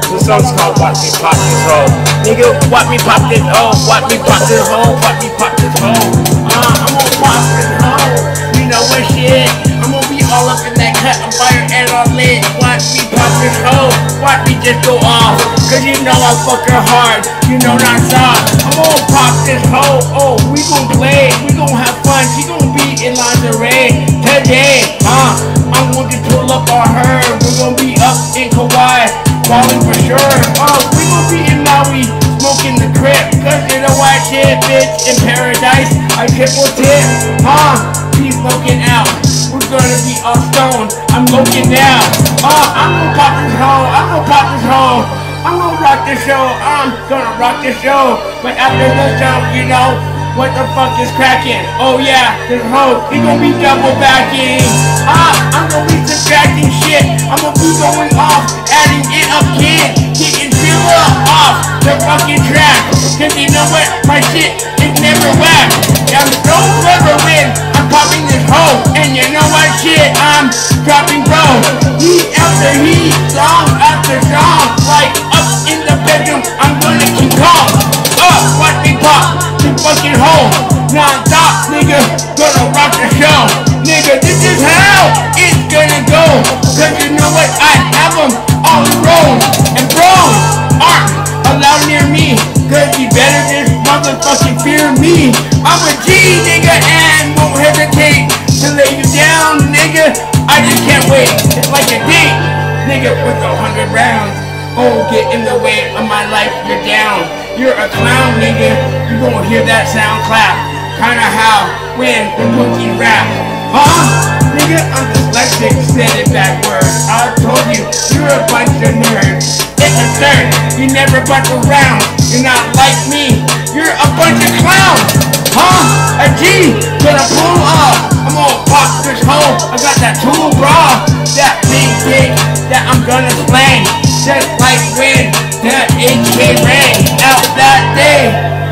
The song's called Watch Me Pop This Hoe. Nigga, watch me pop this hoe. Watch me pop this hoe. Watch me pop this hoe. I'm gonna pop this hoe. You know what shit? I'm gonna be all up in that cut of fire and all lit. Watch me pop this hoe. Watch me just go off. Cause you know I fuck her hard. You know not soft. I'm gonna pop this hoe. Oh, we gon' play. We gon' have fun. She gon' be in lingerie today. I'm gonna pull up on her. We're gonna be up in Kauai, balling for sure. We gonna be in Maui, smoking the crib. Cause you know what shit, bitch, in paradise. I triple tip, he's smoking out. We're gonna be all stoned. I'm looking now. I'm gonna pop this hoe. I'm gonna pop this hoe. I'm gonna rock this show. I'm gonna rock this show. But after the show, you know what the fuck is cracking? Oh yeah, this hoe, he gonna be double backing. I'm gonna be subtracting shit. I'm gonna be going off, adding it up, kid. Getting Zilla off the fucking track. Cause you know what? My shit is never whack. I'm so clever when I'm popping this hoe. And you know what shit? I'm dropping bro. Heat after heat, song after song. Like up in the bedroom, I'm gonna keep calm. Watch me pop this fucking hoe. Non-stop, nigga, gonna rock the show. Nigga, this is how it's gonna go. Cause you know what? I have them all in rows. And bros aren't allowed near me. Cause you better just motherfucking fear me. I'm a G, nigga, and won't hesitate to lay you down, nigga. I just can't wait. It's like a date, nigga, with 100 rounds. Oh, get in the way of my life, you're down. You're a clown, nigga. You gon' hear that sound clap. Kinda how when the cookie rap. Nigga, I'm dyslexic, said it backwards. I told you, you're a bunch of nerds. It's a third, you never bunch around. You're not like me, you're a bunch of clowns. A G, gonna pull up. I'm gonna pop this hoe. I got that tool bra, that big dick that I'm gonna slang. Just like when that HK rang out that day.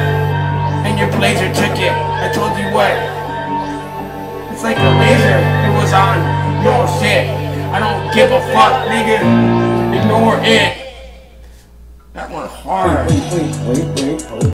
And your blazer took it. I told you what. It's like a laser. It was on your shit. I don't give a fuck, nigga. Ignore it. That one hard. Wait.